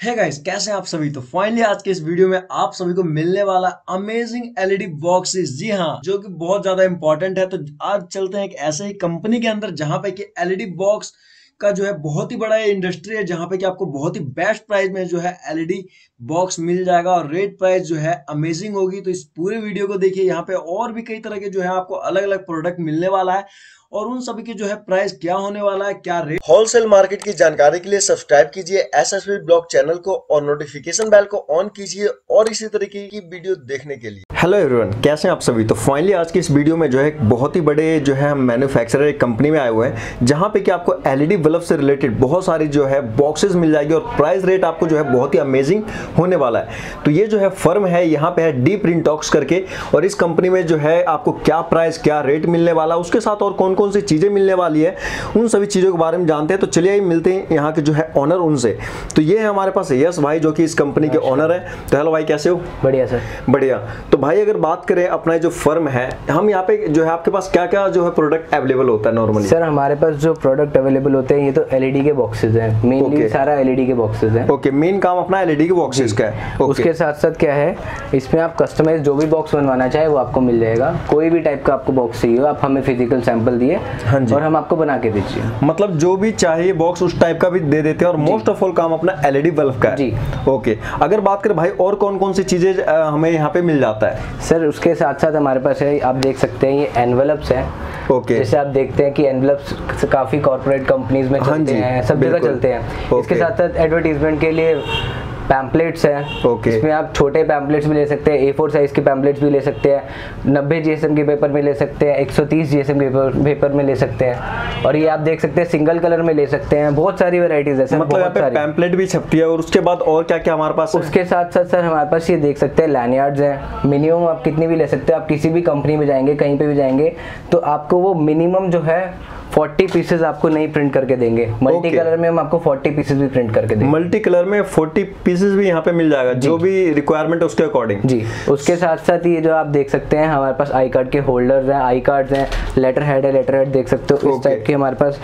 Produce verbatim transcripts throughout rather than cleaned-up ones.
है गाइस, कैसे हैं आप सभी। तो फाइनली आज के इस वीडियो में आप सभी को मिलने वाला अमेजिंग एलईडी बॉक्सेस, जी हाँ, जो कि बहुत ज्यादा इंपॉर्टेंट है। तो आज चलते हैं एक ऐसे ही कंपनी के अंदर जहां पे कि एलईडी बॉक्स का जो है बहुत ही बड़ा इंडस्ट्री है, जहां पे कि आपको बहुत ही बेस्ट प्राइस में जो है एलईडी बॉक्स मिल जाएगा और रेट प्राइस जो है अमेजिंग होगी। तो इस पूरे वीडियो को देखिए, यहाँ पे और भी कई तरह के जो है आपको अलग अलग प्रोडक्ट मिलने वाला है और उन सभी के जो है प्राइस क्या होने वाला है, क्या रेट। होलसेल मार्केट की जानकारी के लिए सब्सक्राइब कीजिए एसएसवी ब्लॉग चैनल को और नोटिफिकेशन बेल को ऑन कीजिए और इसी तरीके की वीडियो देखने के लिए। हेलो एवरीवन, कैसे हैं आप सभी। तो फाइनली आज की इस वीडियो में जो है एक बहुत ही बड़े जो है हम मैन्युफैक्चरर एक कंपनी में आए हुए हैं, जहां पे कि आपको एलईडी बल्ब से रिलेटेड बहुत सारी जो है बॉक्सेस मिल जाएगी और प्राइस रेट आपको जो है बहुत ही अमेजिंग होने वाला है। तो ये जो है फर्म है, यहाँ पे है डी प्रिंटॉक्स करके, और इस कंपनी में जो है आपको क्या प्राइस क्या रेट मिलने वाला, उसके साथ और कौन कौन सी चीजें मिलने वाली है, उन सभी चीजों के बारे में जानते हैं। तो चलिए मिलते हैं यहाँ के जो है ऑनर उनसे। तो ये है हमारे पास यस भाई, जो कि इस कंपनी के ऑनर है। तो हेलो भाई, कैसे हो। बढ़िया सर, बढ़िया। तो भाई अगर बात करें अपना जो फर्म है, हम यहाँ पे जो है आपके पास क्या क्या जो है प्रोडक्ट अवेलेबल होता है नॉर्मली। सर हमारे पास जो प्रोडक्ट अवेलेबल होते हैं ये तो एलईडी के बॉक्सेस हैं, मेनली okay. सारा एलईडी के बॉक्सेस हैं। ओके, मेन काम अपना एलईडी के बॉक्सेस का है। okay. उसके साथ साथ क्या है, इसमें आप कस्टमाइज जो भी बॉक्स बनवाना चाहे वो आपको मिल जाएगा। कोई भी टाइप का आपको बॉक्स चाहिए हो, आप हमें फिजिकल सैंपल दिए और हम आपको बना के दीजिए। मतलब जो भी चाहिए बॉक्स उस टाइप का भी दे देते हैं और मोस्ट ऑफ ऑल काम अपना एलईडी बल्ब का है जी। ओके, अगर बात करें भाई और कौन कौन सी चीजें हमें यहाँ पे मिल जाता है। सर उसके साथ साथ हमारे पास है, आप देख सकते हैं ये एनवेलप्स हैं। ओके, जैसे आप देखते हैं कि एनवेलप्स काफी कॉर्पोरेट कंपनीज में चलते हैं, सब जगह चलते हैं। इसके साथ साथ एडवर्टीजमेंट के लिए पैम्पलेट्स हैं। okay. इसमें आप छोटे पैम्पलेट्स भी ले सकते हैं, ए फोर साइज के पैम्पलेट्स भी ले सकते हैं, नब्बे जीएसएम के पेपर में ले सकते हैं, एक सौ तीस जीएसएम के पेपर, पेपर में ले सकते हैं। और ये आप देख सकते हैं सिंगल कलर में ले सकते हैं। बहुत सारी वैरायटीज है सर, मतलब यहाँ पे पैम्पलेट भी छपती है। और उसके बाद और क्या क्या हमारे पास है? उसके साथ साथ सर हमारे पास ये देख सकते हैं लैनियार्ड्स हैं। मिनिमम आप कितनी भी ले सकते हैं। आप किसी भी कंपनी में जाएंगे, कहीं पे भी जाएंगे, तो आपको वो मिनिमम जो है चालीस पीसेस आपको नहीं प्रिंट करके देंगे। Multi okay. कलर में हम आपको चालीस पीसेस भी प्रिंट करके देंगे। मल्टी कलर में चालीस पीसेस भी यहाँ पे मिल जाएगा, जो भी रिक्वायरमेंट है उसके अकॉर्डिंग जी। उसके साथ साथ ये जो आप देख सकते हैं हमारे पास आई कार्ड के होल्डर्स हैं, आई कार्ड्स हैं, लेटर हेड है, लेटर हेड देख सकते हो। इस टाइप की हमारे पास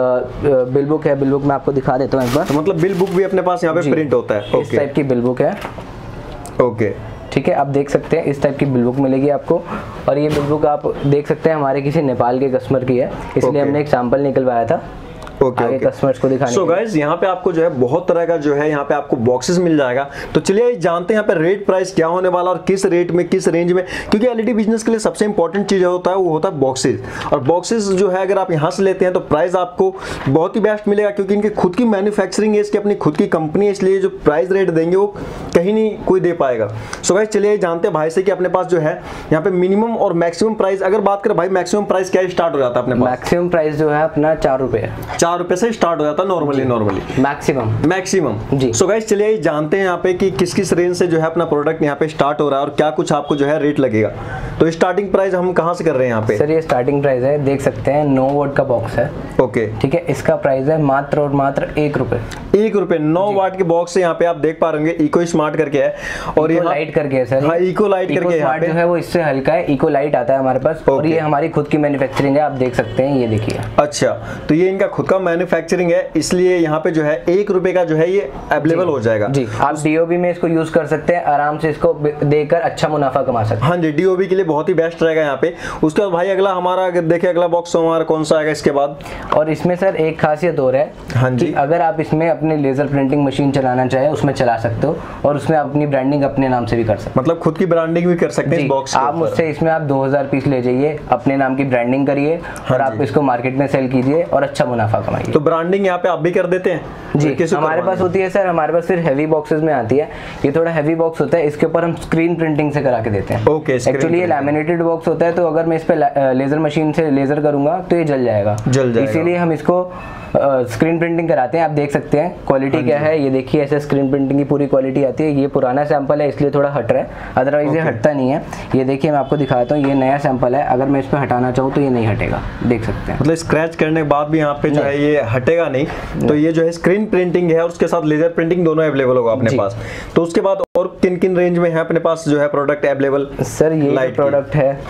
बिल बुक है। बिल बुक मैं आपको दिखा देता हूँ एक बार। तो मतलब बिल बुक भी अपने पास यहाँ पे प्रिंट होता है। इस टाइप की बिल बुक है। ओके, ठीक है, आप देख सकते हैं इस टाइप की बिल बुक मिलेगी आपको। और ये बिल बुक आप देख सकते हैं हमारे किसी नेपाल के कस्टमर की है, इसलिए हमने एक सैंपल निकलवाया था ओके आगे कस्टमर्स को दिखाने। सो गाइस, यहाँ पे आपको जो है बहुत तरह का जो है यहाँ पे आपको बॉक्सेस मिल जाएगा। तो चलिए जानते हैं यहाँ पे रेट प्राइस क्या होने वाला और किस रेट में किस रेंज में, क्योंकि एलईडी बिजनेस के लिए सबसे इंपॉर्टेंट चीज होता है वो होता है बॉक्सेस। और बॉक्सेस जो है अगर आप यहाँ से लेते हैं तो प्राइस आपको बहुत ही बेस्ट मिलेगा, क्योंकि इनकी खुद की मैन्युफैक्चरिंग है, इसकी अपनी खुद की कंपनी है, इसलिए जो प्राइस रेट देंगे वो कहीं नहीं कोई दे पाएगा। सो गाइस चलिए जानते हैं भाई से कि अपने पास जो है यहाँ पे मिनिमम और मैक्सिमम प्राइस, अगर बात करें भाई मैक्सिमम प्राइस क्या स्टार्ट हो जाता है अपने पास। मैक्सिमम प्राइस जो है अपना चार रुपए चार रुपए से स्टार्ट हो जाता है नॉर्मली नॉर्मली मैक्सिमम मैक्सिमम जी। सो गाइस चलिए जानते हैं यहाँ पे कि किस किस रेंज से जो है अपना प्रोडक्ट यहाँ पे स्टार्ट हो रहा है और क्या कुछ आपको जो है रेट लगेगा। तो स्टार्टिंग प्राइस हम कहाँ से कर रहे हैं यहाँ पे। सर ये स्टार्टिंग प्राइस है, देख सकते हैं नौ वाट का बॉक्स है। ओके, ठीक है, इसका प्राइस है मात्र और मात्र एक रुपए। एक रुपए नौ वाट के बॉक्स से यहाँ पे आप देख पा रहे होंगे इको स्मार्ट करके है और ये लाइट करके है सर। हाँ, इको लाइट करके यहाँ पे जो है वो इससे हल्का है, इको लाइट आता है हमारे पास। और ये हमारी खुद की मैन्युफैक्चरिंग है, आप देख सकते हैं, ये देखिए। अच्छा, तो ये इनका खुद का मैन्युफैक्चरिंग है, इसलिए यहाँ पे जो है एक रुपए का जो है ये अवेलेबल हो जाएगा जी। आप डीओबी में इसको यूज कर सकते हैं, आराम से इसको देकर अच्छा मुनाफा कमा सकते हैं। हाँ जी, डीओबी के लिए बहुत ही बेस्ट रहेगा यहाँ पे। उसके बाद भाई अगला हमारा अगर देखें अगला बॉक्स हमारा कौन सा आएगा इसके बाद। और इसमें सर एक खासियत और है, हाँ जी, अगर आप इसमें अपने लेजर प्रिंटिंग मशीन चलाना चाहे उसमें चला सकते हो और उसमें अपनी ब्रांडिंग अपने नाम से भी कर सकते हो। मतलब खुद की ब्रांडिंग भी कर सकते हैं इस बॉक्स। आप मुझसे इसमें आप दो हजार पीस ले जाइए, अपने नाम की ब्रांडिंग करिए और आप इसको मार्केट में सेल कीजिए और अच्छा मुनाफा कमाइए। तो ब्रांडिंग यहाँ पे आप भी कर देते हैं जी। हमारे पास होती है सर, हमारे पास फिर हैवी बॉक्सेस में आती है। ये थोड़ा हैवी बॉक्स होता है, इसके ऊपर हम स्क्रीन प्रिंटिंग से करा के देते हैं। ओके, एक्चुअली ये लैमिनेटेड बॉक्स होता है, तो अगर मैं इस पे लेजर मशीन से लेजर करूंगा तो ये जल जाएगा, जल जाएगा। इसीलिए हम इसको स्क्रीन प्रिंटिंग कराते हैं। आप देख सकते हैं क्वालिटी क्या है, ये देखिए ऐसे स्क्रीन प्रिंटिंग की पूरी क्वालिटी आती है। ये पुराना सैंपल है इसलिए थोड़ा हट रहा है, अदरवाइज ये हटता नहीं है। ये देखिए मैं आपको दिखाता हूँ, ये नया सैंपल है, अगर मैं इस पर हटाना चाहूँ तो ये नहीं हटेगा, देख सकते हैं। मतलब स्क्रैच करने के बाद भी यहाँ पे जो है ये हटेगा नहीं, तो ये जो है स्क्रीन प्रिंटिंग है और उसके साथ लेजर प्रिंटिंग दोनों अवेलेबल होगा अपने पास। तो उसके बाद और किन किन रेंज में है अपने पास जो है प्रोडक्ट अवेलेबल। सर ये प्रोडक्ट है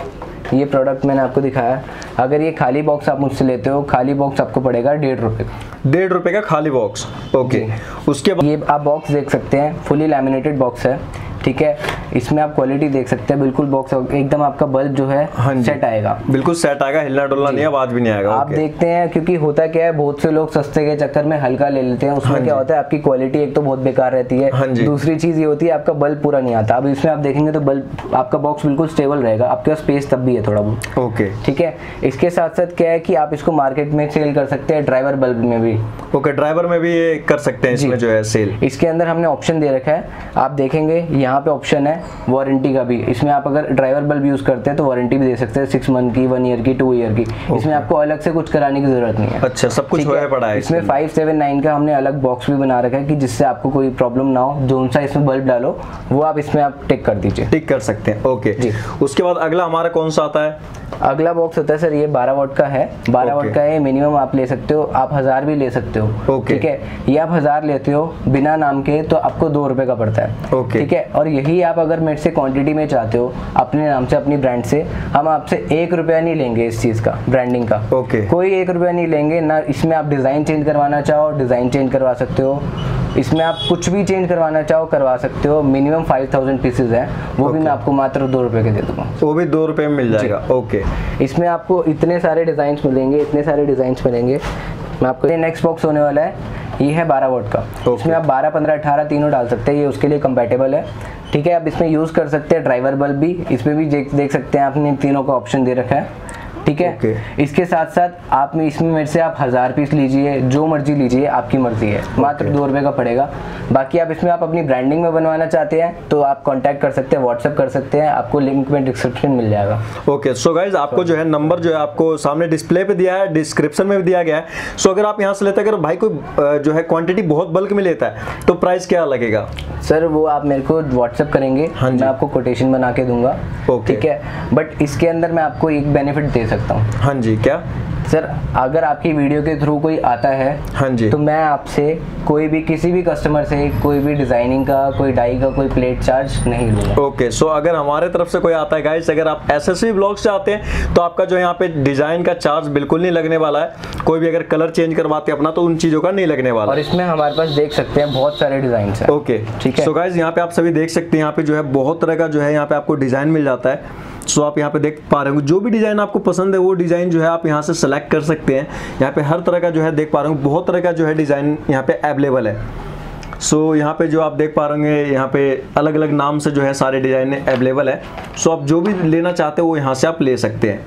ये प्रोडक्ट मैंने आपको दिखाया। अगर ये खाली बॉक्स आप मुझसे लेते हो, खाली बॉक्स आपको पड़ेगा डेढ़ रुपये का। डेढ़ रुपये का खाली बॉक्स, ओके। उसके बाद ये आप बॉक्स देख सकते हैं, फुली लैमिनेटेड बॉक्स है, ठीक है। इसमें आप क्वालिटी देख सकते हैं, बिल्कुल बॉक्स एकदम आपका बल्ब जो है हाँ सेट आएगा, बिल्कुल सेट आएगा, हिलना डुलना नहीं है, आवाज भी नहीं आएगा। आप देखते हैं, क्योंकि होता क्या है, बहुत से लोग सस्ते के चक्कर में हल्का ले लेते हैं, उसमें क्या होता है आपकी क्वालिटी एक तो बहुत बेकार रहती है, दूसरी चीज ये होती है आपका बल्ब पूरा नहीं आता। अब इसमें आप देखेंगे तो बल्ब आपका बॉक्स बिल्कुल स्टेबल रहेगा, आपके पास स्पेस तब भी है थोड़ा बहुत, ओके ठीक है। इसके साथ साथ क्या है कि आप इसको मार्केट में सेल कर सकते हैं, ड्राइवर बल्ब में भी, ओके, ड्राइवर में भी ये कर सकते हैं इसमें जो है सेल। इसके अंदर हमने ऑप्शन दे रखा है, आप देखेंगे यहाँ पे ऑप्शन है वारंटी का भी। इसमें आप अगर ड्राइवर बल्ब यूज करते हैं तो वारंटी भी दे सकते हैं, सिक्स मंथ की, वन ईयर की, टू ईयर की। इसमें आपको अलग से कुछ कराने की जरूरत नहीं है। अच्छा, सब कुछ होया पड़ा है इसमें फाइव सेवन नाइन का हमने अलग बॉक्स भी बना रखा है कि जिससे आपको कोई प्रॉब्लम ना हो, जो सा इसमें बल्ब डालो वो आप इसमें आप टिक कर दीजिए, टिक कर सकते हैं, ओके जी। उसके बाद अगला हमारा कौन सा आता है? अगला बॉक्स होता है सर, ये बारह वाट का है, बारह वाट का है, मिनिमम आप ले सकते हो, आप हजार भी ले सकते हो, ठीक है। ये आप हजार लेते हो बिना नाम के तो आपको दो रुपए का पड़ता है, ठीक है। और यही आप अगर मेरे से क्वांटिटी में चाहते हो अपने नाम से, अपनी ब्रांड से, हम आपसे एक रुपया नहीं लेंगे इस चीज का, ब्रांडिंग का, ओके, कोई एक रुपया नहीं लेंगे ना। इसमें आप डिजाइन चेंज करवाना चाहो डिजाइन चेंज करवा सकते हो, इसमें आप कुछ भी चेंज करवाना चाहो करवा सकते हो। मिनिमम फाइव थाउजेंड पीसेज है, वो भी मैं आपको मात्र दो रुपए के दे दूंगा, वो भी दो रुपए में मिल जाएगा, ओके। इसमें आपको इतने सारे डिजाइन मिलेंगे, इतने सारे डिजाइन मिलेंगे। मैं आपको ये नेक्स्ट बॉक्स होने वाला है, ये है बारह वाट का, इसमें आप बारह, पंद्रह, अठारह तीनों डाल सकते हैं, ये उसके लिए कंपैटिबल है, ठीक है। आप इसमें यूज कर सकते हैं ड्राइवर बल्ब भी, इसमें भी देख सकते हैं आपने तीनों का ऑप्शन दे रखा है, ठीक है। okay. इसके साथ साथ आप में इसमें मेरे से आप हजार पीस लीजिए, जो मर्जी लीजिए, आपकी मर्जी है, okay. मात्र दो रुपए का पड़ेगा। बाकी आप इसमें आप अपनी ब्रांडिंग में बनवाना चाहते हैं तो आप कांटेक्ट कर सकते हैं, व्हाट्सएप कर सकते हैं, आपको लिंक में डिस्क्रिप्शन मिल जाएगा। ओके, सो गाइज आपको जो है नंबर जो है आपको सामने डिस्प्ले पे दिया है, डिस्क्रिप्शन में भी दिया गया है। सो so, अगर आप यहाँ से लेते हैं, अगर भाई कोई जो है क्वांटिटी बहुत बल्क में लेता है तो प्राइस क्या लगेगा? सर वो आप मेरे को व्हाट्सएप करेंगे, हाँ मैं आपको कोटेशन बना के दूंगा, ठीक है। बट इसके अंदर मैं आपको एक बेनिफिट दे सकता हूँ। हाँ जी, क्या सर? अगर आपकी वीडियो के थ्रू कोई आता है, हाँ जी, तो मैं आपसे कोई भी किसी भी कस्टमर से कोई भी डिजाइनिंग का, कोई डाई का, कोई प्लेट चार्ज नहीं लूंगा। ओके, सो अगर हमारे तरफ से कोई आता है गाइस, अगर आप एसएसवी ब्लॉग्स से आते हैं तो आपका जो यहाँ पे डिजाइन का चार्ज बिल्कुल नहीं लगने वाला है। कोई भी अगर कलर चेंज करवाते हैं अपना तो उन चीजों का नहीं लगने वाला। और इसमें हमारे पास देख सकते हैं बहुत सारे डिजाइन है, ओके, ठीक है। सो गाइस यहाँ पे आप सभी देख सकते हैं, यहाँ पे जो है बहुत तरह का जो है यहाँ पे आपको डिजाइन मिल जाता है। सो so, आप यहाँ पे देख पा रहे हो, जो भी डिजाइन आपको पसंद है वो डिजाइन जो है आप यहाँ से सेलेक्ट कर सकते हैं। यहाँ पे हर तरह का जो है देख पा रहे हो, बहुत तरह का जो है डिजाइन यहाँ पे अवेलेबल है। सो so, यहाँ पे जो आप देख पा रहे हैं, यहाँ पे अलग अलग नाम से जो है सारे डिजाइन अवेलेबल है। सो so, आप जो भी लेना चाहते हो वो यहाँ से आप ले सकते हैं,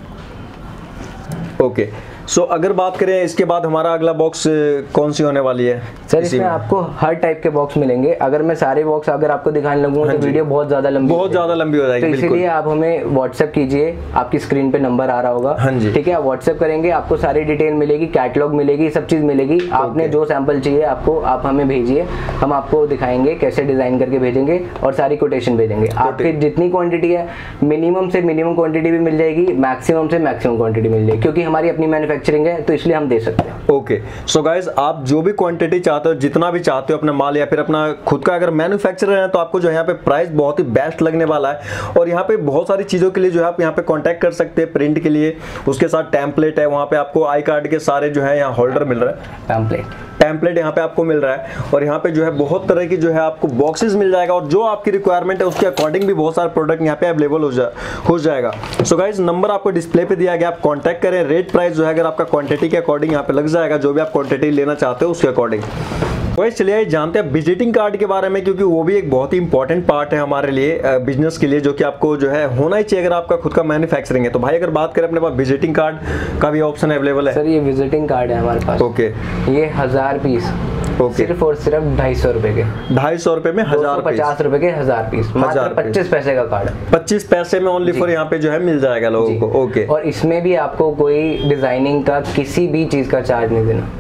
ओके। सो so, अगर बात करें इसके बाद हमारा अगला बॉक्स कौन सी होने वाली है? सर इसमें आपको हर टाइप के बॉक्स मिलेंगे। अगर मैं सारे बॉक्स अगर आपको दिखाने लगूंगा तो वीडियो बहुत ज्यादा लंबी बहुत ज्यादा लंबी हो जाएगी, तो इसीलिए आप हमें व्हाट्सएप कीजिए, आपकी स्क्रीन पे नंबर आ रहा होगा, हाँ जी, ठीक है। आप व्हाट्सएप करेंगे, आपको सारी डिटेल मिलेगी, कैटलॉग मिलेगी, सब चीज मिलेगी। आपने जो सैंपल चाहिए आपको, आप हमें भेजिए, हम आपको दिखाएंगे कैसे डिजाइन करके भेजेंगे और सारी कोटेशन भेजेंगे। आपकी जितनी क्वांटिटी है, मिनिमम से मिनिमम क्वांटिटी भी मिल जाएगी, मैक्सिमम से मैक्सिमम क्वांटिटी मिल जाएगी, क्योंकि हमारी अपनी मैन्युफैक्चरिंग है तो इसलिए हम दे सकते हैं। ओके, सो गाइज आप जो भी क्वांटिटी चाहते हो, जितना भी चाहते हो अपना माल या फिर अपना खुद का अगर मैन्युफैक्चरर है तो आपको जो है यहाँ पे प्राइस बहुत ही बेस्ट लगने वाला है। और यहाँ पे बहुत सारी चीजों के लिए जो है आप यहाँ पे कांटेक्ट कर सकते हैं, प्रिंट के लिए, उसके साथ टेम्पलेट है, वहाँ पे आपको आई कार्ड के सारे जो है यहाँ होल्डर मिल रहा है, टेम्पलेट टेम्पलेट यहाँ पे आपको मिल रहा है। और यहाँ पे जो है बहुत तरह की जो है आपको बॉक्सेस मिल जाएगा, और जो आपकी रिक्वायरमेंट है उसके अकॉर्डिंग भी बहुत सारे प्रोडक्ट यहाँ पे अवेलेबल हो जा हो जाएगा। सो गाइज नंबर आपको डिस्प्ले पे दिया गया, आप कांटेक्ट करें। रेट प्राइस जो है अगर आपका क्वांटिटी के अकॉर्डिंग यहाँ पे लग जाएगा, जो भी आप क्वांटिटी लेना चाहते हो उसके अकॉर्डिंग। वैसे चलिए जानते हैं विजिटिंग कार्ड के बारे में, क्योंकि वो भी एक बहुत ही इंपॉर्टेंट पार्ट है हमारे लिए, बिजनेस के लिए, जो कि आपको जो है होना ही चाहिए अगर आपका खुद का मैन्युफैक्चरिंग है। तो भाई अगर बात करें अपने पास विजिटिंग कार्ड का भी ऑप्शन अवेलेबल है। सर ये विजिटिंग कार्ड है हमारे पास, ओके, ये हजार पीस, ओके, सिर्फ और सिर्फ ढाई सौ रुपए के, ढाई सौ रुपए में हजार पचास रुपए के हजार पीस, हजार पच्चीस पैसे का कार्ड है, पच्चीस पैसे में ओनली फॉर यहाँ पे जो है मिल जाएगा लोगों को, ओके। और इसमें भी आपको कोई डिजाइनिंग का किसी भी चीज का चार्ज नहीं देना,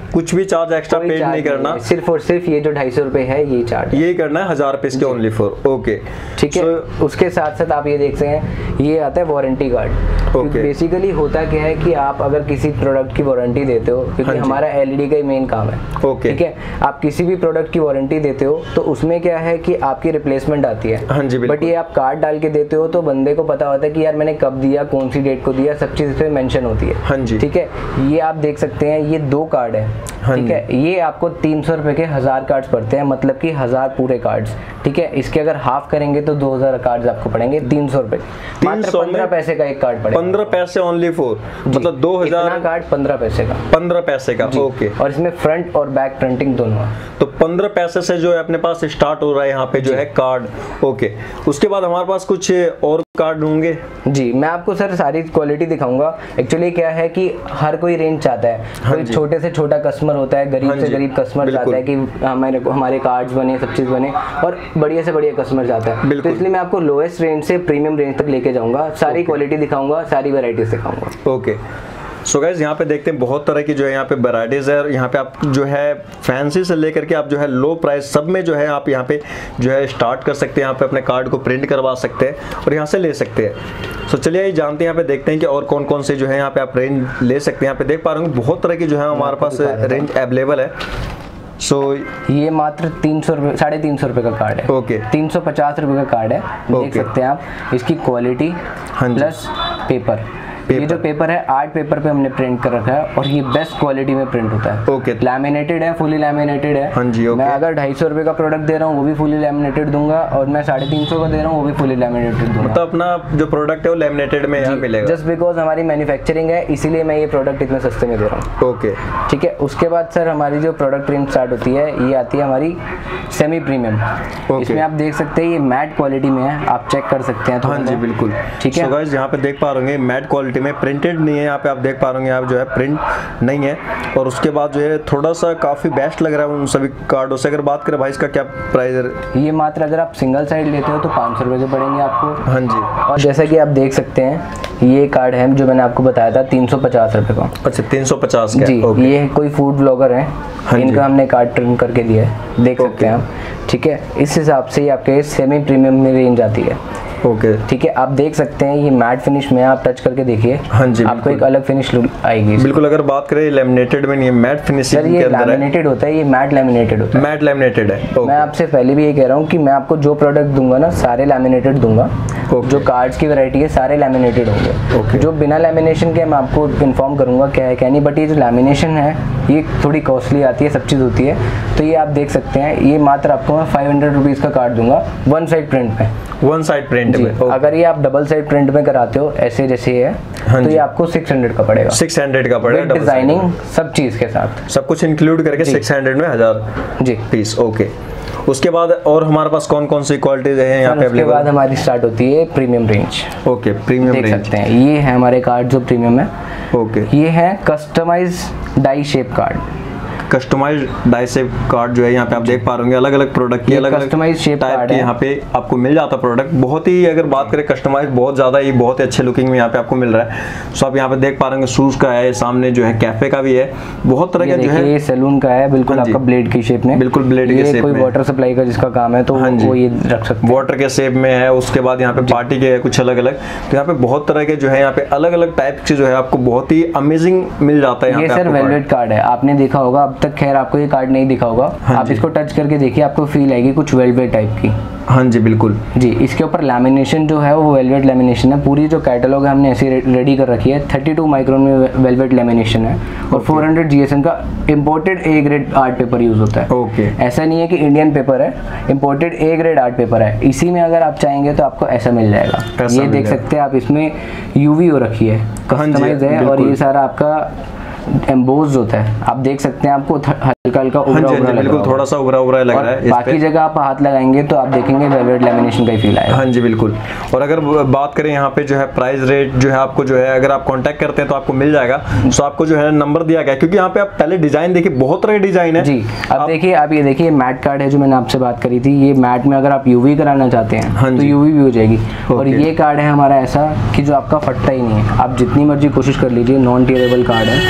कुछ भी चार्ज एक्स्ट्रा पेड नहीं करना, सिर्फ और सिर्फ ये जो ढाई सौ रुपए है ये चार्ज ये करना है हजार रुपए इसके ओनली फॉर। ओके ठीक है। so, उसके साथ साथ आप ये देख सकते हैं ये आता है वारंटी कार्ड। ओके बेसिकली होता क्या है कि आप अगर किसी प्रोडक्ट की वारंटी देते हो, क्योंकि हमारा एलईडी का ही मेन काम है, ओके ठीक है, आप किसी भी प्रोडक्ट की वारंटी देते हो तो उसमें क्या है कि आपकी रिप्लेसमेंट आती है। हाँ जी, बट ये आप कार्ड डाल के देते हो तो बंदे को पता होता है कि यार मैंने कब दिया, कौन सी डेट को दिया, सब चीज इसमें मेंशन होती है। हाँ जी ठीक है। ये आप देख सकते हैं ये दो कार्ड है, हाँ ठीक है, ये आपको तीन सौ रुपए के हजार कार्ड्स पड़ते हैं, मतलब कि हजार पूरे कार्ड्स, ठीक है। इसके अगर हाफ करेंगे तो दो हजार कार्ड्स आपको पड़ेंगे तीन सौ रुपए, मात्र पंद्रह पैसे का एक कार्ड पड़ेगा। पंद्रह पैसे ओनली फॉर, मतलब दो हजार कार्ड पंद्रह पैसे का, पंद्रह पैसे का। ओके। और इसमें फ्रंट और बैक प्रिंटिंग दोनों है। तो पंद्रह पैसे से जो है अपने पास स्टार्ट हो रहा है यहाँ पे जो है कार्ड। ओके, उसके बाद हमारे पास कुछ और कार्ड होंगे। जी मैं आपको सर सारी क्वालिटी दिखाऊंगा। एक्चुअली क्या है कि हर कोई रेंज चाहता है, हाँ कोई छोटे से छोटा कस्टमर होता है, गरीब हाँ से गरीब कस्टमर चाहता है कि हमारे हमारे कार्ड्स बने, सब चीज बने, और बढ़िया से बढ़िया कस्टमर चाहता है। तो इसलिए मैं आपको लोएस्ट रेंज से प्रीमियम रेंज तक लेके जाऊंगा, सारी क्वालिटी दिखाऊंगा, सारी वेराइटीज दिखाऊंगा। ओके सो गाइज यहाँ पे देखते हैं बहुत तरह की जो है यहाँ पे वैराइटीज है, और यहाँ पे आप जो है फैंसी से लेकर के आप जो है लो प्राइस सब में जो है आप यहाँ पे जो है स्टार्ट कर सकते हैं, यहाँ पे अपने कार्ड को प्रिंट करवा सकते हैं और यहाँ से ले सकते हैं। सो चलिए ये जानते हैं, यहाँ पे देखते हैं कि और कौन कौन से जो है यहाँ पे आप रेंज ले सकते हैं। यहाँ पे देख पा रहे होंगे बहुत तरह की जो है हमारे पास रेंज अवेलेबल है। सो so, ये मात्र तीन सौ रुपये साढ़े तीन सौ रुपये का कार्ड है। Okay okay. तीन सौ पचास रुपये का कार्ड है। okay. देख सकते हैं आप इसकी क्वालिटी प्लस पेपर। ये जो पेपर है आर्ट पेपर पे हमने प्रिंट कर रखा है और ये बेस्ट क्वालिटी में प्रिंट होता है। Okay okay. लैमिनेटेड है, फुली लैमिनेटेड है। हाँ जी, okay. मैं अगर ढाई सौ रुपये का प्रोडक्ट दे रहा हूँ वो भी फुली लैमिनेटेड दूंगा, और मैं साढ़े तीन सौ का दे रहा हूँ वो भी फुली लैमिनेटेड दूंगा। मतलब अपना जो प्रोडक्ट है वो लैमिनेटेड में यहाँ मिलेगा। जस्ट बिकॉज हमारी मैन्युफैक्चरिंग है इसीलिए मैं ये प्रोडक्ट इतने सस्ते में दे रहा हूँ। ओके ठीक है। उसके बाद सर हमारी जो प्रोडक्ट रेंज स्टार्ट होती है ये आती है हमारी सेमी प्रीमियम। okay. इसमें आप देख सकते हैं ये मैट क्वालिटी में है, आप चेक कर सकते हैं। हाँ जी बिल्कुल, ठीक है। so गाइस यहाँ पे देख पा रहे होंगे मैट क्वालिटी में, प्रिंटेड नहीं है, यहाँ पे आप देख पा रहे होंगे आप जो है प्रिंट नहीं है। और उसके बाद जो है थोड़ा सा काफी बेस्ट लग रहा है उन सभी कार्डों से। अगर बात करें भाई इसका क्या प्राइस है? ये मात्र अगर आप सिंगल साइड लेते हो तो पाँच सौ रुपये के पड़ेंगे आपको। हाँ जी। और जैसा कि आप देख सकते हैं ये कार्ड है जो मैंने आपको बताया था तीन सौ पचास रुपये का। अच्छा तीन सौ पचास का जी। okay. ये कोई फूड ब्लॉगर है, हाँ इनका हमने कार्ड प्रिंट करके दिया है, देख सकते हैं आप। ठीक है। इस हिसाब से ये आपके सेमी प्रीमियम में रेंज आती है। Okay okay. ठीक है। आप देख सकते हैं ये मैट फिनिश में, आप टच करके देखिए। हाँ जी, आपको एक अलग फिनिश लुक आएगी। बिल्कुल। अगर बात करें लैमिनेटेड में नहीं है, मैट फिनिशिंग के अंदर है। लैमिनेटेड होता है, ये मैट लैमिनेटेड होता है। मैट लैमिनेटेड है। okay. मैं आपसे पहले भी ये कह रहा हूँ कि मैं आपको जो प्रोडक्ट दूंगा ना सारे लैमिनेटेड दूंगा। okay. जो कार्ड्स की वैरायटी है सारे लैमिनेटेड होंगे। okay. जो बिना लैमिनेशन के मैं आपको इन्फॉर्म करूंगा क्या है क्या नहीं, बट ये जो लैमिनेशन है ये थोड़ी कॉस्टली आती है, सब चीज़ होती है। तो ये आप देख सकते हैं, ये मात्र आपको मैं फाइव हंड्रेड रुपीज़ का कार्ड दूंगा वन साइड प्रिंट में। वन साइड प्रिंट में। okay. अगर ये आप डबल साइड प्रिंट में कराते हो ऐसे जैसे ये है, हाँ तो ये आपको सिक्स हंड्रेड का पड़ेगा। सिक्स हंड्रेड का पड़ेगा डिजाइनिंग सब चीज के साथ, सब कुछ इंक्लूड करके सिक्स हंड्रेड में हजार जी पीस। ओके। उसके बाद और हमारे पास कौन कौन सी क्वालिटीज है यहाँ पे अवेलेबल? उसके बाद हमारी स्टार्ट होती है premium range. Okay premium range देख सकते हैं ये है हमारे कार्ड जो प्रीमियम है। ओके। ये है customize die shape card. Customize die shape card जो है यहाँ पे आप देख पा रहे होंगे, अलग अलग प्रोडक्ट की अलग अलग शेप टाइप के यहाँ पे आपको मिल जाता है प्रोडक्ट। बहुत ही अगर बात करें कस्टमाइज बहुत ज्यादा ही बहुत ही अच्छे लुकिंग में यहाँ पे आपको मिल रहा है। सो आप यहाँ पे देख पा रहे होंगे शूज का है, सामने जो है कैफे का भी है, बहुत तरह का जो है। ये सैलून का है, बिल्कुल आपका ब्लेड की शेप में, बिल्कुल ब्लेड के शेप में। कोई वाटर सप्लाई का जिसका काम है तो वो ये रख सकते हैं, वाटर के शेप में है। उसके बाद यहाँ पे पार्टी के कुछ अलग अलग, तो यहाँ पे बहुत तरह के जो है यहाँ पे अलग अलग टाइप के जो है आपको बहुत ही अमेजिंग मिल जाता है। ये सर वेलवेट कार्ड है, आपने देखा होगा अब तक, खैर आपको ये कार्ड नहीं दिखा होगा। हाँ आप इसको टच करके देखिए, आपको फील आएगी कुछ वेलवेट टाइप की। हाँ जी बिल्कुल जी। इसके ऊपर लैमिनेशन जो है वो वेलवेट लैमिनेशन है। पूरी जो कैटलॉग है हमने ऐसे रेडी कर रखी है। थर्टी टू माइक्रोन में वेलवेट लैमिनेशन है और फोर हंड्रेड जीएसएम का imported A grade art paper use होता है। ओके। ऐसा नहीं है कि इंडियन पेपर है, imported A grade art paper है। इसी में अगर आप चाहेंगे तो आपको ऐसा मिल जाएगा। ये देख सकते हैं आप, इसमें यूवी हो रखी है, कस्टमाइज है, और ये सारा आपका एम्बोज्ड होता है। आप देख सकते हैं आपको हल्का हल्का उभरा उभरा लग बिल्कुल थोड़ा सा उभरा उभरा लग रहा है। बाकी जगह आप हाथ लगाएंगे तो आप देखेंगे वेलवेट लैमिनेशन का ही फील आएगा। हाँ जी बिल्कुल। और अगर बात करें यहाँ पे जो है प्राइस रेट जो है आपको जो है अगर आप कांटेक्ट करते हैं तो आपको मिल जाएगा। तो आपको जो है नंबर दिया गया, क्योंकि यहाँ पे आप पहले डिजाइन देखिए, बहुत तरह के डिजाइन है जी। अब देखिए आप ये देखिए मैट कार्ड है जो मैंने आपसे बात करी थी। ये मैट में अगर आप यूवी कराना चाहते हैं तो यूवी भी हो जाएगी। और ये कार्ड है हमारा ऐसा कि जो आपका फटता ही नहीं है, आप जितनी मर्जी कोशिश कर लीजिए, नॉन टीयरेबल कार्ड है।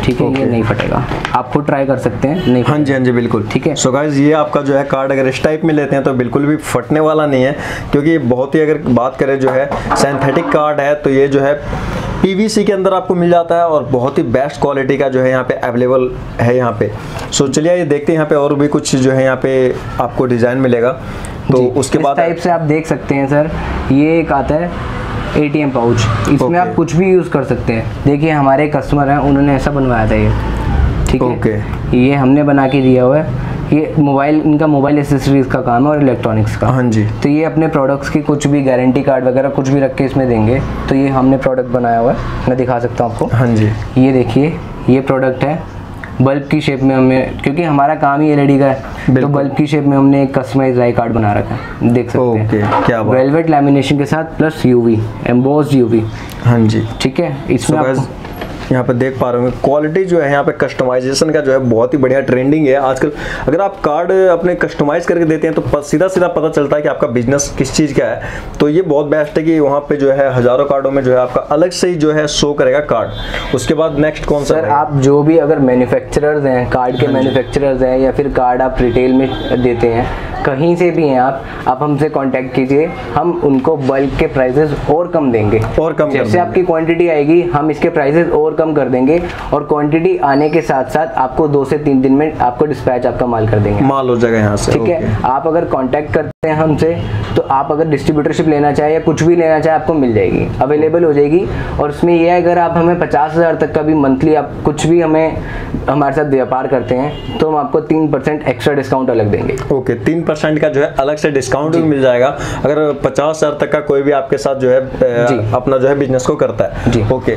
ठीक है, ये नहीं फटेगा, आप खुद ट्राई कर सकते हैं, नहीं हाँ जी हाँ जी बिल्कुल ठीक है। सो गाइस ये आपका जो है कार्ड अगर इस टाइप में लेते हैं तो बिल्कुल भी फटने वाला नहीं है, क्योंकि बहुत ही अगर बात करें जो है सिंथेटिक कार्ड है तो ये जो है पीवीसी के अंदर आपको मिल जाता है और बहुत ही बेस्ट क्वालिटी का जो है यहाँ पे अवेलेबल है यहाँ पे। सो चलिए ये देखते हैं यहाँ पे और भी कुछ जो है यहाँ पे आपको डिज़ाइन मिलेगा। तो उसके बाद टाइप से आप देख सकते हैं सर, ये एक आता है एटीएम पाउच, इसमें okay. आप कुछ भी यूज़ कर सकते हैं। देखिए हमारे कस्टमर हैं, उन्होंने ऐसा बनवाया था ये, ठीक है okay. ये हमने बना के दिया हुआ है। ये मोबाइल, इनका मोबाइल एसेसरीज का काम है और इलेक्ट्रॉनिक्स का। हाँ जी। तो ये अपने प्रोडक्ट्स की कुछ भी गारंटी कार्ड वगैरह कुछ भी रख के इसमें देंगे। तो ये हमने प्रोडक्ट बनाया हुआ है, मैं दिखा सकता हूँ आपको। हाँ जी। ये देखिए ये प्रोडक्ट है, बल्ब की शेप में हमें, क्योंकि हमारा काम ही एलईडी का है तो बल्ब की शेप में हमने एक कस्टमाइज्ड आई कार्ड बना रखा है, देख सकते ओके, हैं। क्या बात। वेलवेट लैमिनेशन के साथ प्लस यूवी, एम्बोस्ड यूवी। हाँ जी ठीक है, इसमें so आपको यहाँ पे देख पा रहे होंगे क्वालिटी जो है यहाँ पे कस्टमाइजेशन का जो है बहुत ही बढ़िया ट्रेंडिंग है आजकल। अगर आप कार्ड अपने कस्टमाइज करके देते हैं तो सीधा सीधा पता चलता है कि आपका बिजनेस किस चीज़ का है। तो ये बहुत बेस्ट है कि वहाँ पे जो है हज़ारों कार्डों में जो है आपका अलग से ही जो है शो करेगा कार्ड। उसके बाद नेक्स्ट कौन सा? सर आप जो भी अगर मैन्युफैक्चरर्स हैं, कार्ड के मैन्युफैक्चरर्स हैं या फिर कार्ड आप रिटेल में देते हैं, कहीं से भी हैं आप आप हमसे कांटेक्ट कीजिए, हम उनको बल्क के प्राइसेस और कम देंगे। और कम जैसे आपकी क्वांटिटी आएगी हम इसके प्राइसेस और कम कर देंगे, और क्वांटिटी आने के साथ साथ आपको दो से तीन दिन में आपको डिस्पैच आपका माल कर देंगे, माल हो जाएगा यहाँ से। ठीक है। आप अगर कांटेक्ट करते हैं हमसे तो आप अगर डिस्ट्रीब्यूटरशिप लेना चाहे या कुछ भी लेना चाहे आपको मिल जाएगी, अवेलेबल हो जाएगी। और उसमें यह है अगर आप हमें पचास हज़ार तक का भी मंथली आप कुछ भी हमें हमारे साथ व्यापार करते हैं तो हम आपको तीन परसेंट एक्स्ट्रा डिस्काउंट अलग देंगे। ओके, तीन परसेंट का जो है अलग से डिस्काउंट भी मिल जाएगा अगर पचास हजार तक का कोई भी आपके साथ जो है अपना जो है बिजनेस को करता है जी। ओके।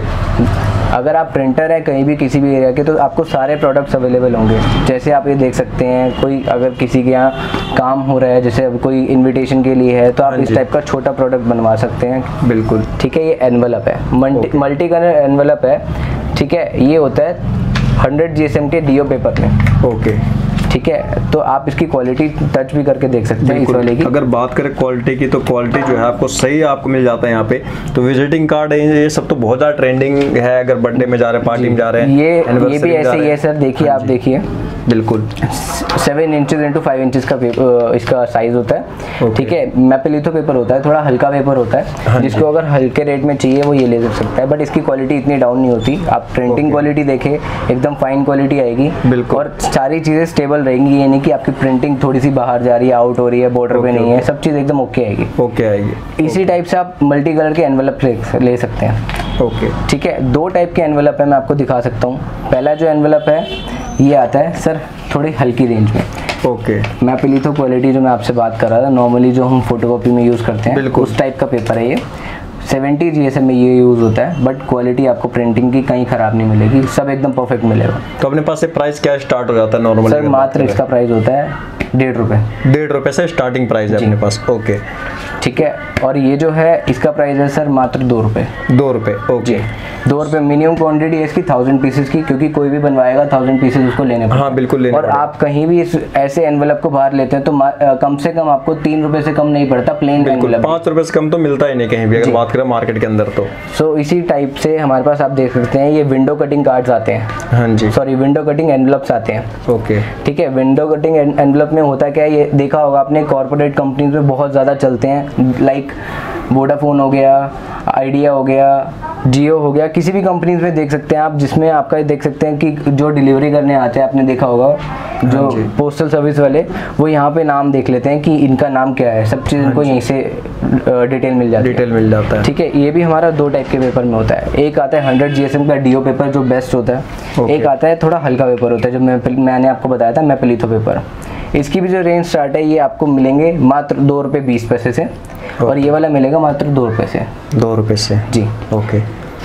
अगर आप प्रिंटर है कहीं भी किसी भी एरिया के तो आपको सारे प्रोडक्ट्स अवेलेबल होंगे। जैसे आप ये देख सकते हैं, कोई अगर किसी के यहाँ काम हो रहा है, जैसे अब कोई इनविटेशन के लिए है तो आप इस टाइप का छोटा प्रोडक्ट बनवा सकते हैं। बिल्कुल ठीक है, ये एनवलप है, मल्टी मल्टी कलर एनवलप है। ठीक है, ये होता है हंड्रेड जी एस एम के डीओ पेपर में। ओके ठीक है, तो आप इसकी क्वालिटी टच भी करके देख सकते हैं इस वाले की। अगर बात करें क्वालिटी की तो क्वालिटी जो है आपको सही आपको मिल जाता है यहाँ पे। तो विजिटिंग कार्ड है, ये सब तो बहुत ज़्यादा ट्रेंडिंग है। अगर बर्थडे में जा रहे हैं, पार्टी में जा रहे हैं, ये ये भी ऐसे ही है सर। देखिए आप देखिए, बिल्कुल seven inches into five inches का इसका साइज होता है। ठीक है, मैपेलिथो पेपर होता है, थोड़ा हल्का पेपर होता है, जिसको अगर हल्के रेट में चाहिए वो ये ले सकता है। बट इसकी क्वालिटी इतनी डाउन नहीं होती। आप प्रिंटिंग क्वालिटी देखें, एकदम फाइन क्वालिटी आएगी और सारी चीज़ें स्टेबल रहेंगी। ये नहीं कि आपकी प्रिंटिंग थोड़ी सी बाहर जा रही है, आउट हो रही है, बॉर्डर पे नहीं है, सब चीज़ एकदम ओके आएगी। ओके आएगी। इसी टाइप से आप मल्टी कलर के एनवलप ले सकते हैं। ओके ठीक है, दो टाइप के एनवलप है, मैं आपको दिखा सकता हूँ। पहला जो एनवलप है ये आता है सर थोड़ी हल्की रेंज में। ओके, मैपेलिथो क्वालिटी जो मैं आपसे बात कर रहा था, नॉर्मली जो हम फोटोकॉपी में यूज़ करते हैं उस टाइप का पेपर है ये। सेवेंटी जी एस एम में ये यूज़ होता है, बट क्वालिटी आपको प्रिंटिंग की कहीं ख़राब नहीं मिलेगी, सब एकदम परफेक्ट मिलेगा। तो अपने पास से प्राइस क्या स्टार्ट हो जाता है नॉर्मली? सर मात्र इसका प्राइस होता है डेढ़ रुपये। डेढ़ रुपये से स्टार्टिंग प्राइस है अपने पास। ओके ठीक है, और ये जो है इसका प्राइस है सर मात्र दो रुपये। दो रुपये ओके, दो रुपये। मिनिमम क्वांटिटी है इसकी थाउजेंड पीसेस की, क्योंकि कोई भी बनवाएगा थाउजेंड पीसेस उसको लेने पड़ेंगे। हाँ बिल्कुल लेने और पड़ेगा। आप कहीं भी इस ऐसे एनवलप को बाहर लेते हैं तो आ, कम से कम आपको तीन रुपए से कम नहीं पड़ता प्लेन एनवलप। पाँच रुपए से कम तो मिलता ही नहीं कहीं भी अगर बात करें मार्केट के अंदर तो। सो so, इसी टाइप से हमारे पास आप देख सकते हैं ये विंडो कटिंग कार्ड्स आते हैं। हाँ जी, सॉरी विंडो कटिंग एनवलप्स आते हैं। ओके ठीक है, विंडो कटिंग एनवलप में होता क्या है, ये देखा होगा आपने, कॉर्पोरेट कंपनीज में बहुत ज़्यादा चलते हैं। लाइक वोडाफोन हो गया, आइडिया हो गया, जियो हो गया, किसी भी कंपनीज में देख सकते हैं आप, जिसमें आपका देख सकते हैं कि जो डिलीवरी करने आते हैं, आपने देखा होगा जो पोस्टल सर्विस वाले, वो यहाँ पे नाम देख लेते हैं कि इनका नाम क्या है, सब चीज़ इनको यहीं से डिटेल मिल जाती है। डिटेल मिल जाता है। ठीक है, ये भी हमारा दो टाइप के पेपर में होता है। एक आता है हंड्रेड जी एस एम का डीओ पेपर जो बेस्ट होता है, एक आता है थोड़ा हल्का पेपर होता है जो मैं मैंने आपको बताया था मैपेलिथो पेपर। इसकी भी जो रेंज स्टार्ट है ये आपको मिलेंगे मात्र दो रुपये बीस पैसे से, और ये वाला मिलेगा मात्र दो रुपये से। दो रुपये से जी ओके।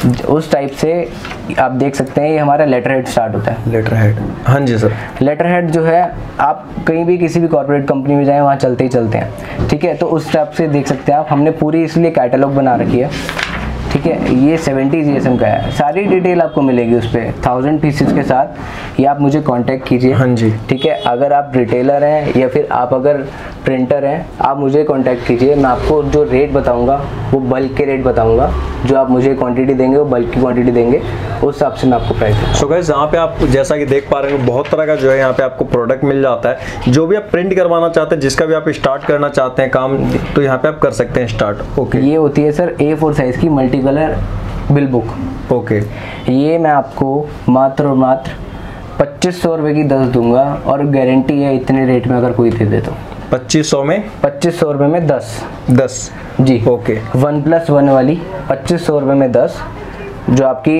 उस टाइप से आप देख सकते हैं ये हमारा लेटर हेड स्टार्ट होता है। लेटर हेड, हाँ जी सर। लेटर हेड जो है आप कहीं भी किसी भी कॉर्पोरेट कंपनी में जाएं वहाँ चलते ही चलते हैं। ठीक है, तो उस टाइप से देख सकते हैं आप, हमने पूरी इसलिए कैटलॉग बना रखी है। ठीक है, ये सेवेंटी जी एस एम का है, सारी डिटेल आपको मिलेगी उस पर थाउजेंड पीसेस के साथ। ये आप मुझे कांटेक्ट कीजिए। हाँ जी, ठीक है। अगर आप रिटेलर हैं या फिर आप अगर प्रिंटर हैं, आप मुझे कांटेक्ट कीजिए। मैं आपको जो रेट बताऊंगा वो बल्क के रेट बताऊंगा, जो आप मुझे क्वांटिटी देंगे वो बल्क की क्वांटिटी देंगे, उस हिसाब से मैं आपको प्राइस दूंगा। सो गाइस यहाँ पे आप जैसा कि देख पा रहे हैं बहुत तरह का जो है यहाँ पे आपको प्रोडक्ट मिल जाता है। जो भी आप प्रिंट करवाना चाहते हैं, जिसका भी आप स्टार्ट करना चाहते हैं काम, तो यहाँ पे आप कर सकते हैं स्टार्ट। ओके, ये होती है सर ए फोर साइज की multi colour bill book. Okay, ये मैं आपको मात्र और मात्र पच्चीस सौ रुपये की दस दूंगा, और गारंटी है इतने रेट में अगर कोई दे दे तो पच्चीस सौ में पच्चीस सौ रुपये में दस दस जी। ओके, वन प्लस वन वाली पच्चीस सौ रुपये में दस, जो आपकी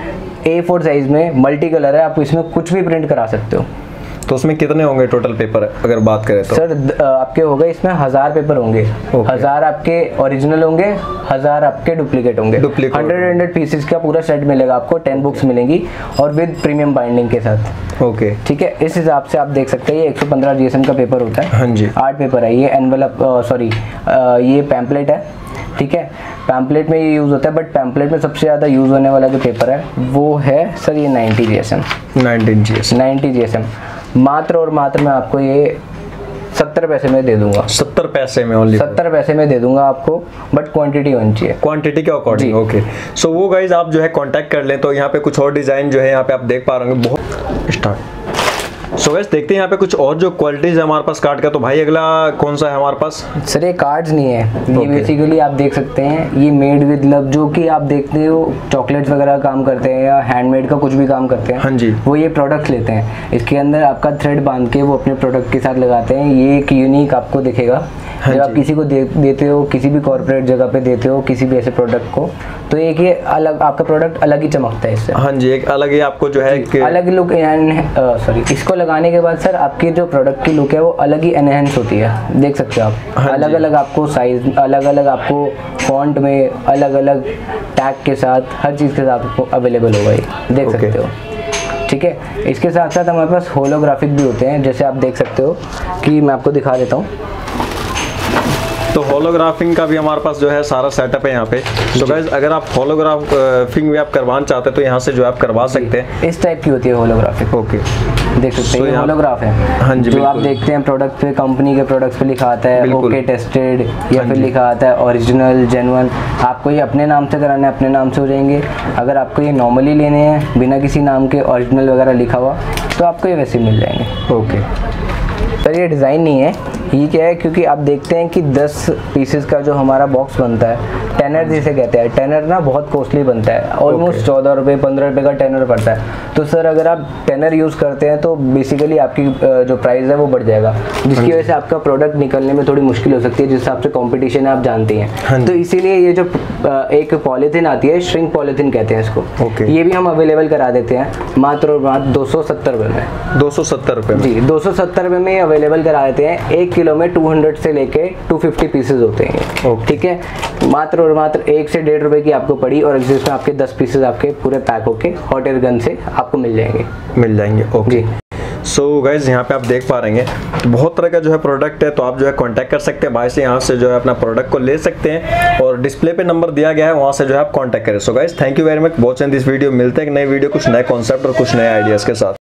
ए फोर साइज में मल्टी कलर है, आप इसमें कुछ भी प्रिंट करा सकते हो। तो उसमें कितने होंगे टोटल पेपर अगर बात करें तो? सर द- आपके हो गए इसमें हजार पेपर होंगे। Okay. हजार आपके ओरिजिनल होंगे, हजार आपके डुप्लीकेट होंगे। Duplicate हंड्रेड हंड्रेड पीसेस का पूरा सेट मिलेगा आपको, टेन बुक्स मिलेंगी और विद प्रीमियम बाइंडिंग के साथ। ओके, ठीक है, इस हिसाब से आप देख सकते हैं ये एक सौ पंद्रह जी एस एम का पेपर होता है। हाँ जी, आठ पेपर है ये। एनवेलप सॉरी ये पैम्पलेट है। ठीक है, पैम्पलेट में ये यूज़ होता है, बट पैम्पलेट में सबसे ज़्यादा यूज़ होने वाला जो पेपर है वो है सर ये ninety G S M. Nineteen G S ninety G S M मात्र और मात्र मैं आपको ये सत्तर पैसे में दे दूंगा। सत्तर पैसे में ओनली? सत्तर पैसे में दे दूंगा आपको, बट क्वांटिटी होनी चाहिए, क्वांटिटी के अकॉर्डिंग। ओके, सो वो गाइज आप जो है कांटेक्ट कर लें। तो यहाँ पे कुछ और डिजाइन जो है यहाँ पे आप देख पा रहे होंगे बहुत स्टार्ट। सो गाइस देखते हैं यहाँ पे कुछ और जो क्वालिटीज है हमारे पास कार्ड का। तो भाई अगला कौन सा है हमारे पास? सर ये कार्ड्स नहीं है, ये Okay. बेसिकली आप देख सकते हैं ये मेड विद लव, जो कि आप देखते हो चॉकलेट्स वगैरह काम करते हैं या हैंडमेड का कुछ भी काम करते हैं। हाँ जी, वो ये प्रोडक्ट्स लेते हैं, इसके अंदर आपका थ्रेड बांध के वो अपने प्रोडक्ट के साथ लगाते हैं। ये एक यूनिक आपको दिखेगा। हाँ जब आप जी। किसी को दे, देते हो, किसी भी कॉर्पोरेट जगह पे देते हो किसी भी ऐसे प्रोडक्ट को, तो एक ये अलग आपका प्रोडक्ट अलग ही चमकता है इससे। हाँ जी, एक अलग ही आपको जो है कि अलग लुक, सॉरी इसको लगाने के बाद सर आपकी जो प्रोडक्ट की लुक है वो अलग ही एनहेंस होती है। देख सकते हो आप, हाँ जी। अलग अलग आपको साइज, अलग अलग आपको फॉन्ट में, अलग अलग टैग के साथ, हर चीज़ के साथ आपको अवेलेबल होगा ये, देख Okay. सकते हो। ठीक है, इसके साथ साथ हमारे पास होलोग्राफिक भी होते हैं, जैसे आप देख सकते हो कि मैं आपको दिखा देता हूँ। तो होलोग्राफिंग का भी हमारे पास जो है सारा सेटअप है यहाँ पे। तो गाइस अगर आप होलोग्राफिंग भी आप करवाना चाहते हैं तो यहाँ से जो आप करवा सकते हैं। इस टाइप की होती है होलोग्राफिक। ओके, देख सकते So हैं ये यहाँ- होलोग्राफ है। हाँ जी, जो आप बिल्कुल। देखते हैं प्रोडक्ट पे, कंपनी के प्रोडक्ट्स पे लिखा आता है बिल्कुल। ओके टेस्टेड, या हाँ फिर जी। लिखा आता है ओरिजिनल जेन्युइन। आपको ये अपने नाम से कराना है, अपने नाम से हो जाएंगे। अगर आपको ये नॉर्मली लेने हैं बिना किसी नाम के, ओरिजिनल वगैरह लिखा हुआ, तो आपको ये वैसे मिल जाएंगे। ओके सर ये डिज़ाइन नहीं है, ये क्या है, क्योंकि आप देखते हैं कि दस पीसेस का जो हमारा बॉक्स बनता है, टेनर जिसे कहते हैं, टेनर ना बहुत कॉस्टली बनता है, ऑलमोस्ट चौदह रुपये पंद्रह रुपये का टेनर पड़ता है। तो सर अगर आप टेनर यूज़ करते हैं तो बेसिकली आपकी अ, जो प्राइस है वो बढ़ जाएगा, जिसकी वजह से आपका प्रोडक्ट निकलने में थोड़ी मुश्किल हो सकती है, जिस हिसाब से कॉम्पिटिशन है आप जानती हाँ हैं। जी। तो इसीलिए ये जो अ, एक पॉलीथीन आती है, श्रिंक पॉलीथीन कहते हैं इसको, Okay. ये भी हम अवेलेबल करा देते हैं मात्र और मात्र दो सौ सत्तर रुपये में। दो सौ सत्तर रुपये में? जी, दो सौ सत्तर रुपये में अवेलेबल करा देते हैं। एक किलो में दो सौ से लेके दो सौ पचास पीसेस होते हैं। Okay. ठीक है, मात्र और मात्र एक से डेढ़ रुपए की आपको पड़ी, और जिसमें आपके दस पीसेस आपके पूरे पैक होके हॉट एयर गन से आपको मिल जाएंगे। मिल जाएंगे। ओके जी। सो गाइज यहाँ पे आप देख पा रहे हैं बहुत तरह का जो है प्रोडक्ट है। तो आप जो है कांटेक्ट कर सकते हैं भाई से, यहाँ से जो है अपना प्रोडक्ट को ले सकते हैं, और डिस्प्ले पे नंबर दिया गया है, वहाँ से जो है आप कांटेक्ट करें। So guys thank you very much watching this video. मिलते हैं एक नई वीडियो, कुछ नए कॉन्सेप्ट और कुछ नए आइडियाज़ के साथ।